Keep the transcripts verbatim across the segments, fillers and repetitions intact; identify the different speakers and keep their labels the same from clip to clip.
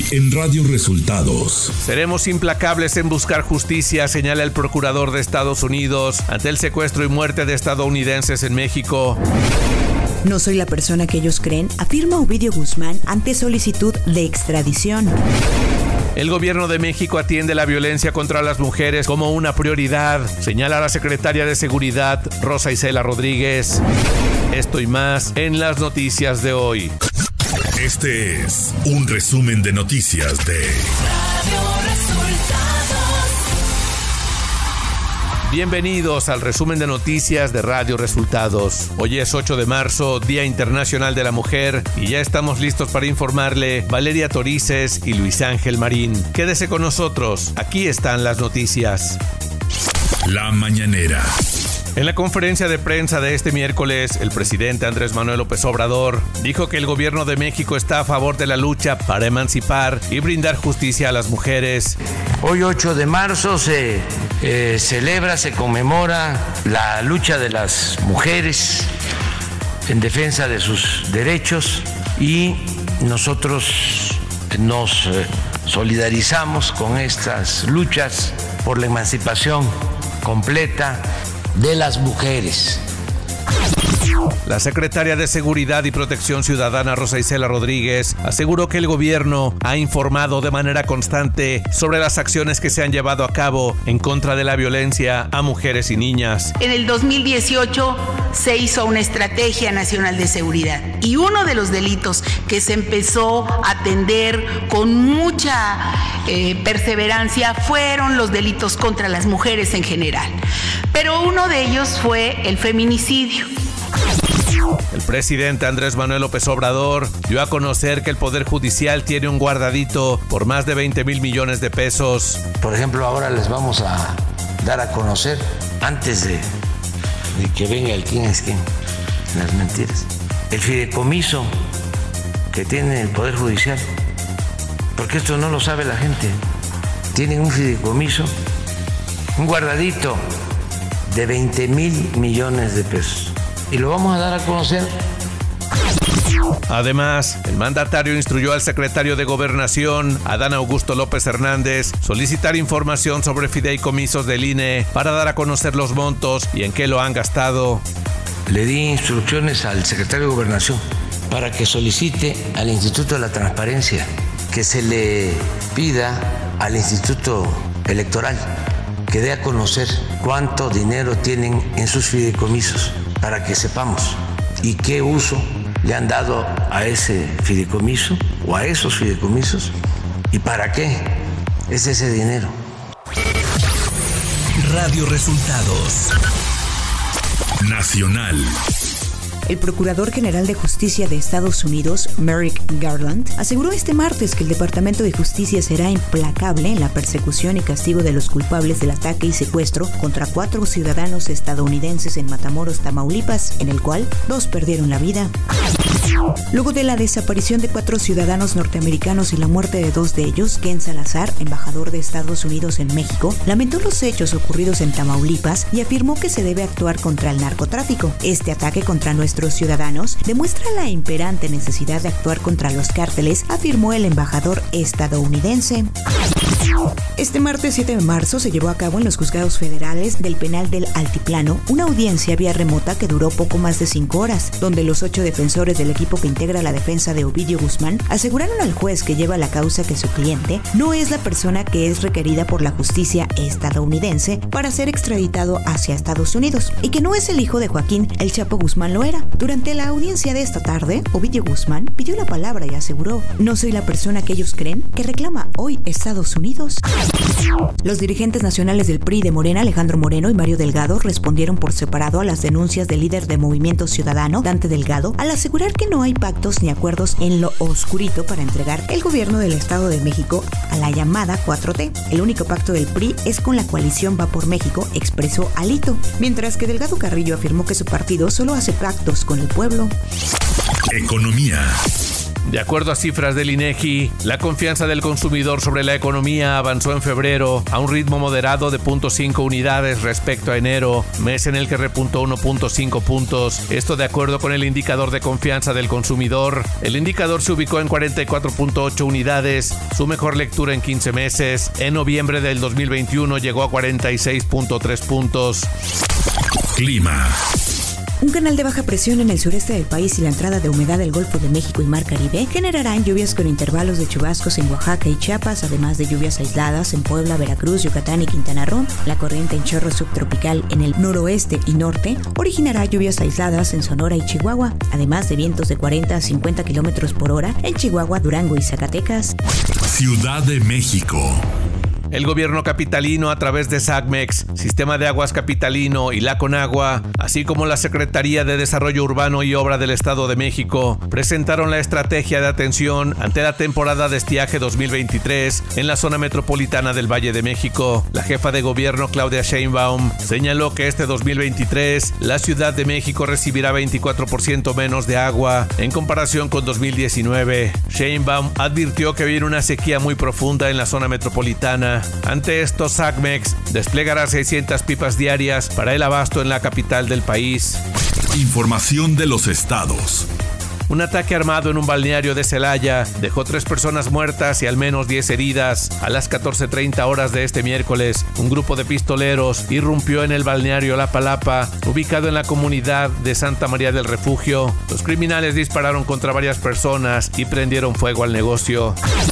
Speaker 1: en Radio Resultados.
Speaker 2: Seremos implacables en buscar justicia, señala el procurador de Estados Unidos ante el secuestro y muerte de estadounidenses en México.
Speaker 3: No soy la persona que ellos creen, afirma Ovidio Guzmán ante solicitud de extradición.
Speaker 2: El gobierno de México atiende la violencia contra las mujeres como una prioridad, señala la secretaria de Seguridad, Rosa Isela Rodríguez. Esto y más en las noticias de hoy.
Speaker 1: Este es un resumen de noticias de Radio Resultados.
Speaker 2: Bienvenidos al resumen de noticias de Radio Resultados. Hoy es ocho de marzo, Día Internacional de la Mujer, y ya estamos listos para informarle Valeria Torices y Luis Ángel Marín. Quédese con nosotros, aquí están las noticias.
Speaker 1: La mañanera.
Speaker 2: En la conferencia de prensa de este miércoles, el presidente Andrés Manuel López Obrador dijo que el gobierno de México está a favor de la lucha para emancipar y brindar justicia a las mujeres.
Speaker 4: Hoy ocho de marzo se eh, celebra, se conmemora la lucha de las mujeres en defensa de sus derechos y nosotros nos eh, solidarizamos con estas luchas por la emancipación completa de las mujeres.
Speaker 2: La secretaria de Seguridad y Protección Ciudadana, Rosa Isela Rodríguez, aseguró que el gobierno ha informado de manera constante sobre las acciones que se han llevado a cabo en contra de la violencia a mujeres y niñas.
Speaker 5: En el dos mil dieciocho se hizo una estrategia nacional de seguridad y uno de los delitos que se empezó a atender con mucha eh, perseverancia fueron los delitos contra las mujeres en general, pero uno de ellos fue el feminicidio.
Speaker 2: El presidente Andrés Manuel López Obrador dio a conocer que el Poder Judicial tiene un guardadito por más de veinte mil millones de pesos.
Speaker 4: Por ejemplo, ahora les vamos a dar a conocer, antes de, de que venga el quién es quién, las mentiras, el fideicomiso que tiene el Poder Judicial, porque esto no lo sabe la gente. Tienen un fideicomiso, un guardadito de veinte mil millones de pesos. Y lo vamos a dar a conocer.
Speaker 2: Además, el mandatario instruyó al secretario de Gobernación, Adán Augusto López Hernández, solicitar información sobre fideicomisos del I N E para dar a conocer los montos y en qué lo han gastado.
Speaker 4: Le di instrucciones al secretario de Gobernación para que solicite al Instituto de la Transparencia que se le pida al Instituto Electoral que dé a conocer cuánto dinero tienen en sus fideicomisos, para que sepamos y qué uso le han dado a ese fideicomiso o a esos fideicomisos y para qué es ese dinero.
Speaker 1: Radio Resultados Nacional.
Speaker 3: El Procurador General de Justicia de Estados Unidos, Merrick Garland, aseguró este martes que el Departamento de Justicia será implacable en la persecución y castigo de los culpables del ataque y secuestro contra cuatro ciudadanos estadounidenses en Matamoros, Tamaulipas, en el cual dos perdieron la vida. Luego de la desaparición de cuatro ciudadanos norteamericanos y la muerte de dos de ellos, Ken Salazar, embajador de Estados Unidos en México, lamentó los hechos ocurridos en Tamaulipas y afirmó que se debe actuar contra el narcotráfico. Este ataque contra nuestros ciudadanos demuestra la imperante necesidad de actuar contra los cárteles, afirmó el embajador estadounidense. Este martes siete de marzo se llevó a cabo en los juzgados federales del penal del Altiplano una audiencia vía remota que duró poco más de cinco horas, donde los ocho defensores del equipo que integra la defensa de Ovidio Guzmán aseguraron al juez que lleva la causa que su cliente no es la persona que es requerida por la justicia estadounidense para ser extraditado hacia Estados Unidos y que no es el hijo de Joaquín El Chapo Guzmán Loera. Durante la audiencia de esta tarde, Ovidio Guzmán pidió la palabra y aseguró: no soy la persona que ellos creen que reclama hoy Estados Unidos. Los dirigentes nacionales del P R I de Morena, Alejandro Moreno y Mario Delgado, respondieron por separado a las denuncias del líder de Movimiento Ciudadano, Dante Delgado, al asegurar que no hay pactos ni acuerdos en lo oscurito para entregar el gobierno del Estado de México a la llamada cuatro T. El único pacto del P R I es con la coalición Va por México, expresó Alito, mientras que Delgado Carrillo afirmó que su partido solo hace pactos con el pueblo.
Speaker 1: Economía.
Speaker 2: De acuerdo a cifras del INEGI, la confianza del consumidor sobre la economía avanzó en febrero a un ritmo moderado de cero punto cinco unidades respecto a enero, mes en el que repuntó uno punto cinco puntos. Esto de acuerdo con el indicador de confianza del consumidor. El indicador se ubicó en cuarenta y cuatro punto ocho unidades, su mejor lectura en quince meses. En noviembre del dos mil veintiuno llegó a cuarenta y seis punto tres puntos.
Speaker 1: Clima.
Speaker 3: Un canal de baja presión en el sureste del país y la entrada de humedad del Golfo de México y Mar Caribe generarán lluvias con intervalos de chubascos en Oaxaca y Chiapas, además de lluvias aisladas en Puebla, Veracruz, Yucatán y Quintana Roo. La corriente en chorro subtropical en el noroeste y norte originará lluvias aisladas en Sonora y Chihuahua, además de vientos de cuarenta a cincuenta kilómetros por hora en Chihuahua, Durango y Zacatecas.
Speaker 1: Ciudad de México.
Speaker 2: El gobierno capitalino, a través de SACMEX, Sistema de Aguas Capitalino y la Conagua, así como la Secretaría de Desarrollo Urbano y Obra del Estado de México, presentaron la estrategia de atención ante la temporada de estiaje dos mil veintitrés en la zona metropolitana del Valle de México. La jefa de gobierno, Claudia Sheinbaum, señaló que este dos mil veintitrés la Ciudad de México recibirá veinticuatro por ciento menos de agua en comparación con dos mil diecinueve. Sheinbaum advirtió que viene una sequía muy profunda en la zona metropolitana. Ante esto, SACMEX desplegará seiscientas pipas diarias para el abasto en la capital del país.
Speaker 1: Información de los estados.
Speaker 2: Un ataque armado en un balneario de Celaya dejó tres personas muertas y al menos diez heridas. A las catorce treinta horas de este miércoles, un grupo de pistoleros irrumpió en el balneario La Palapa, ubicado en la comunidad de Santa María del Refugio. Los criminales dispararon contra varias personas y prendieron fuego al negocio.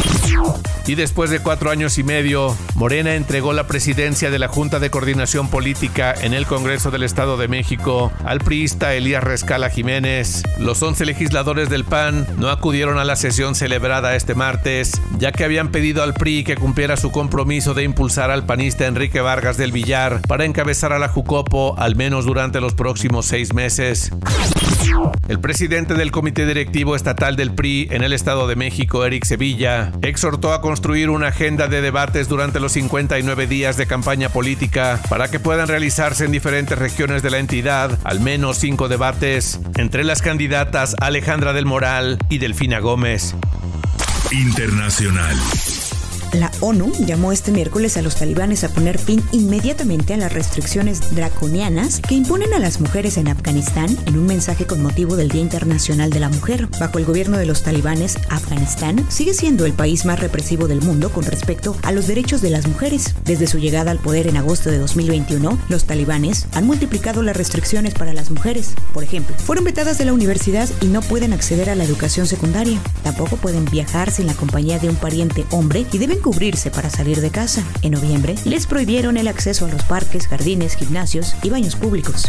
Speaker 2: Y después de cuatro años y medio, Morena entregó la presidencia de la Junta de Coordinación Política en el Congreso del Estado de México al priista Elías Rescala Jiménez. Los once legisladores del P A N no acudieron a la sesión celebrada este martes, ya que habían pedido al P R I que cumpliera su compromiso de impulsar al panista Enrique Vargas del Villar para encabezar a la Jucopo al menos durante los próximos seis meses. El presidente del Comité Directivo Estatal del P R I en el Estado de México, Eric Sevilla, exhortó a construir una agenda de debates durante los cincuenta y nueve días de campaña política para que puedan realizarse en diferentes regiones de la entidad al menos cinco debates entre las candidatas Alejandra del Moral y Delfina Gómez.
Speaker 1: Internacional.
Speaker 3: La ONU llamó este miércoles a los talibanes a poner fin inmediatamente a las restricciones draconianas que imponen a las mujeres en Afganistán en un mensaje con motivo del Día Internacional de la Mujer. Bajo el gobierno de los talibanes, Afganistán sigue siendo el país más represivo del mundo con respecto a los derechos de las mujeres. Desde su llegada al poder en agosto de dos mil veintiuno, los talibanes han multiplicado las restricciones para las mujeres. Por ejemplo, fueron vetadas de la universidad y no pueden acceder a la educación secundaria. Tampoco pueden viajar sin la compañía de un pariente hombre y deben cubrirse para salir de casa. En noviembre, les prohibieron el acceso a los parques, jardines, gimnasios y baños públicos.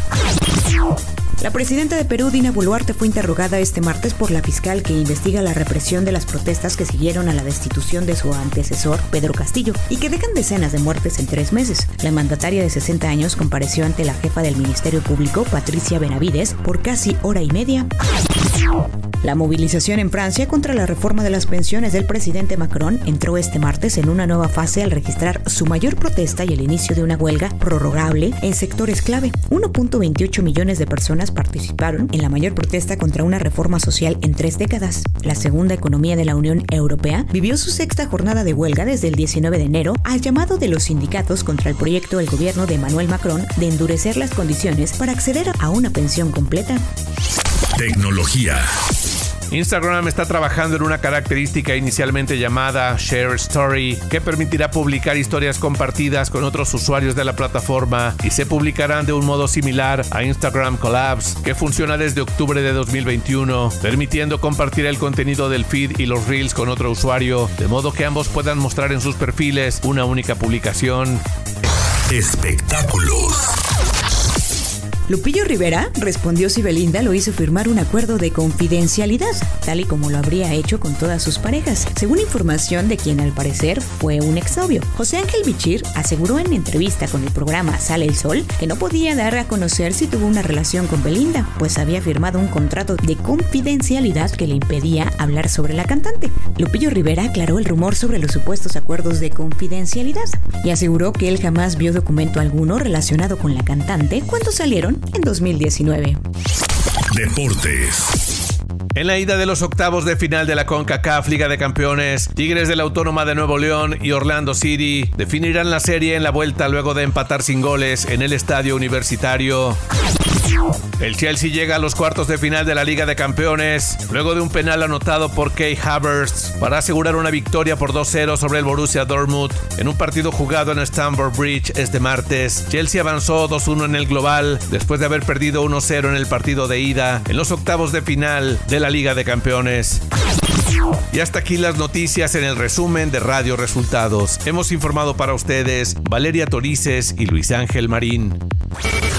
Speaker 3: La presidenta de Perú, Dina Boluarte, fue interrogada este martes por la fiscal que investiga la represión de las protestas que siguieron a la destitución de su antecesor, Pedro Castillo, y que dejan decenas de muertes en tres meses. La mandataria de sesenta años compareció ante la jefa del Ministerio Público, Patricia Benavides, por casi hora y media. La movilización en Francia contra la reforma de las pensiones del presidente Macron entró este martes en una nueva fase al registrar su mayor protesta y el inicio de una huelga prorrogable en sectores clave. uno punto veintiocho millones de personas participaron en la mayor protesta contra una reforma social en tres décadas. La segunda economía de la Unión Europea vivió su sexta jornada de huelga desde el diecinueve de enero al llamado de los sindicatos contra el proyecto del gobierno de Emmanuel Macron de endurecer las condiciones para acceder a una pensión completa.
Speaker 1: Tecnología.
Speaker 2: Instagram está trabajando en una característica inicialmente llamada Share Story, que permitirá publicar historias compartidas con otros usuarios de la plataforma y se publicarán de un modo similar a Instagram Collabs, que funciona desde octubre de dos mil veintiuno, permitiendo compartir el contenido del feed y los reels con otro usuario, de modo que ambos puedan mostrar en sus perfiles una única publicación.
Speaker 1: Espectáculos.
Speaker 3: Lupillo Rivera respondió si Belinda lo hizo firmar un acuerdo de confidencialidad, tal y como lo habría hecho con todas sus parejas, según información de quien al parecer fue un exnovio. José Ángel Bichir aseguró en entrevista con el programa Sale el Sol que no podía dar a conocer si tuvo una relación con Belinda, pues había firmado un contrato de confidencialidad que le impedía hablar sobre la cantante. Lupillo Rivera aclaró el rumor sobre los supuestos acuerdos de confidencialidad y aseguró que él jamás vio documento alguno relacionado con la cantante cuando salieron en dos mil diecinueve.
Speaker 1: Deportes.
Speaker 2: En la ida de los octavos de final de la CONCACAF Liga de Campeones, Tigres de la Autónoma de Nuevo León y Orlando City definirán la serie en la vuelta luego de empatar sin goles en el Estadio Universitario. El Chelsea llega a los cuartos de final de la Liga de Campeones luego de un penal anotado por Kai Havertz para asegurar una victoria por dos cero sobre el Borussia Dortmund en un partido jugado en Stamford Bridge este martes. Chelsea avanzó dos uno en el global después de haber perdido uno cero en el partido de ida en los octavos de final de la Liga de Campeones. Y hasta aquí las noticias en el resumen de Radio Resultados. Hemos informado para ustedes Valeria Torices y Luis Ángel Marín.